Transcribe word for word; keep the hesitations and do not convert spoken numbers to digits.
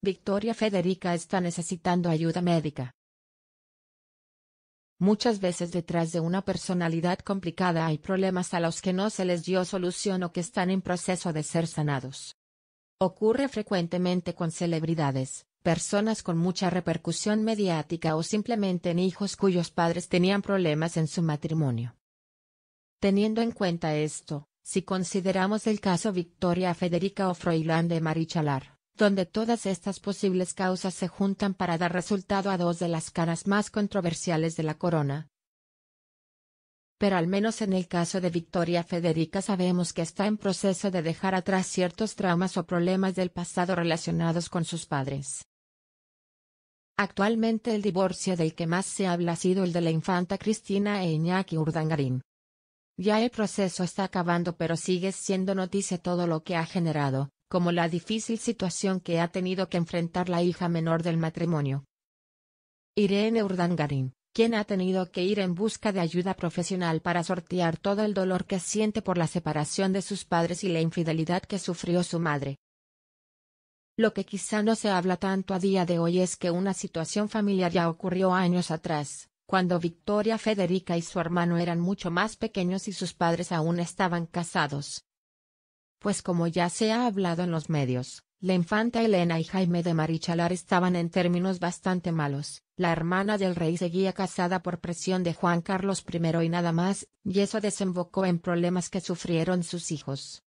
Victoria Federica está necesitando ayuda médica. Muchas veces detrás de una personalidad complicada hay problemas a los que no se les dio solución o que están en proceso de ser sanados. Ocurre frecuentemente con celebridades, personas con mucha repercusión mediática o simplemente en hijos cuyos padres tenían problemas en su matrimonio. Teniendo en cuenta esto, si consideramos el caso Victoria Federica o Froilán de Marichalar, donde todas estas posibles causas se juntan para dar resultado a dos de las caras más controversiales de la corona. Pero al menos en el caso de Victoria Federica sabemos que está en proceso de dejar atrás ciertos traumas o problemas del pasado relacionados con sus padres. Actualmente el divorcio del que más se habla ha sido el de la infanta Cristina e Iñaki Urdangarín. Ya el proceso está acabando, pero sigue siendo noticia todo lo que ha generado, como la difícil situación que ha tenido que enfrentar la hija menor del matrimonio, Irene Urdangarín, quien ha tenido que ir en busca de ayuda profesional para sortear todo el dolor que siente por la separación de sus padres y la infidelidad que sufrió su madre. Lo que quizá no se habla tanto a día de hoy es que una situación familiar ya ocurrió años atrás, cuando Victoria Federica y su hermano eran mucho más pequeños y sus padres aún estaban casados. Pues como ya se ha hablado en los medios, la infanta Elena y Jaime de Marichalar estaban en términos bastante malos. La hermana del rey seguía casada por presión de Juan Carlos primero y nada más, y eso desembocó en problemas que sufrieron sus hijos.